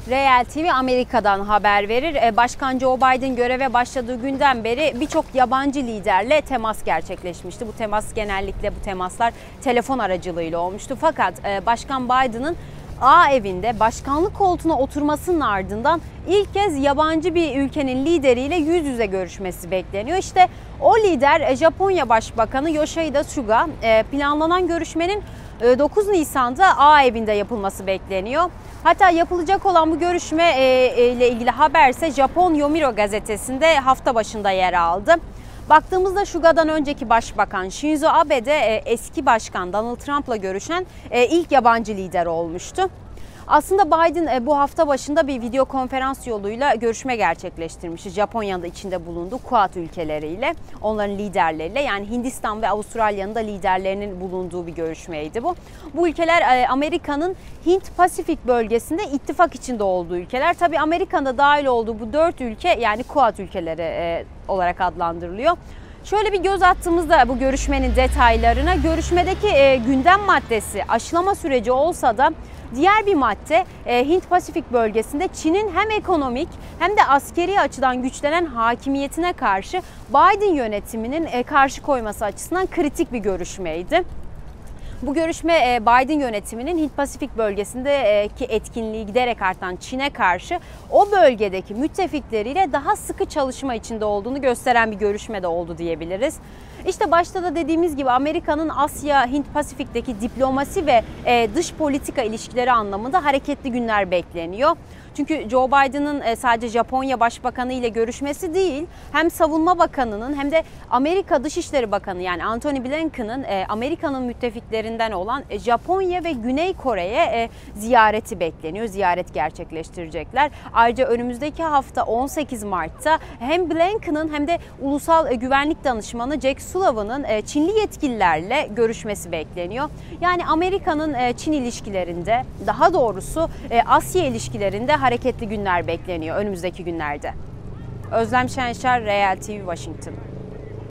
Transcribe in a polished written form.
Real TV Amerika'dan haber verir. Başkan Joe Biden göreve başladığı günden beri birçok yabancı liderle temas gerçekleşmişti. Bu genellikle bu temaslar telefon aracılığıyla olmuştu. Fakat Başkan Biden'ın A evinde başkanlık koltuğuna oturmasının ardından ilk kez yabancı bir ülkenin lideriyle yüz yüze görüşmesi bekleniyor. İşte o lider Japonya Başbakanı Yoshihide Suga. Planlanan görüşmenin 9 Nisan'da A evinde yapılması bekleniyor. Hatta yapılacak olan bu görüşme ile ilgili haberse Japon Yomiuri gazetesinde hafta başında yer aldı. Baktığımızda Suga'dan önceki başbakan Shinzo Abe de eski başkan Donald Trump'la görüşen ilk yabancı lider olmuştu. Aslında Biden bu hafta başında bir video konferans yoluyla görüşme gerçekleştirmişti. Japonya'nın da içinde bulunduğu Quad ülkeleriyle, onların liderleriyle, yani Hindistan ve Avustralya'nın da liderlerinin bulunduğu bir görüşmeydi bu. Bu ülkeler Amerika'nın Hint-Pasifik bölgesinde ittifak içinde olduğu ülkeler. Tabii Amerika'nın da dahil olduğu bu 4 ülke yani Quad ülkeleri olarak adlandırılıyor. Şöyle bir göz attığımızda bu görüşmenin detaylarına, görüşmedeki gündem maddesi aşılama süreci olsa da diğer bir madde Hint-Pasifik bölgesinde Çin'in hem ekonomik hem de askeri açıdan güçlenen hakimiyetine karşı Biden yönetiminin karşı koyması açısından kritik bir görüşmeydi. Bu görüşme Biden yönetiminin Hint-Pasifik bölgesindeki etkinliği giderek artan Çin'e karşı o bölgedeki müttefikleriyle daha sıkı çalışma içinde olduğunu gösteren bir görüşme de oldu diyebiliriz. İşte başta da dediğimiz gibi Amerika'nın Asya, Hint-Pasifik'teki diplomasi ve dış politika ilişkileri anlamında hareketli günler bekleniyor. Çünkü Joe Biden'ın sadece Japonya Başbakanı ile görüşmesi değil, hem Savunma Bakanı'nın hem de Amerika Dışişleri Bakanı yani Antony Blinken'ın Amerika'nın müttefiklerinden olan Japonya ve Güney Kore'ye ziyareti bekleniyor. Ziyaret gerçekleştirecekler. Ayrıca önümüzdeki hafta 18 Mart'ta hem Blinken'ın hem de Ulusal Güvenlik Danışmanı Jake Sullivan'ın Çinli yetkililerle görüşmesi bekleniyor. Yani Amerika'nın Çin ilişkilerinde, daha doğrusu Asya ilişkilerinde hareketli günler bekleniyor önümüzdeki günlerde. Özlem Şenşer, Real TV, Washington.